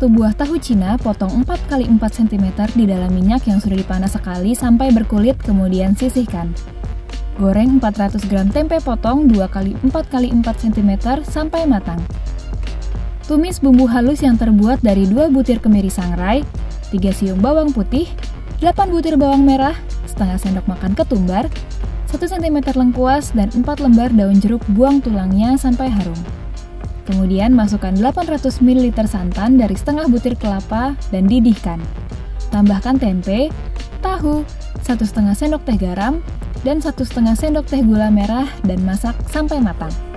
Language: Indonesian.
1 buah tahu Cina potong 4 x 4 cm di dalam minyak yang sudah dipanas sekali sampai berkulit, kemudian sisihkan. Goreng 400 gram tempe potong 2 x 4 x 4 cm sampai matang. Tumis bumbu halus yang terbuat dari 2 butir kemiri sangrai, 3 siung bawang putih, 8 butir bawang merah, setengah sendok makan ketumbar, 1 cm lengkuas, dan 4 lembar daun jeruk buang tulangnya sampai harum. Kemudian masukkan 800 ml santan dari setengah butir kelapa dan didihkan. Tambahkan tempe, tahu, 1,5 sendok teh garam, dan 1,5 sendok teh gula merah dan masak sampai matang.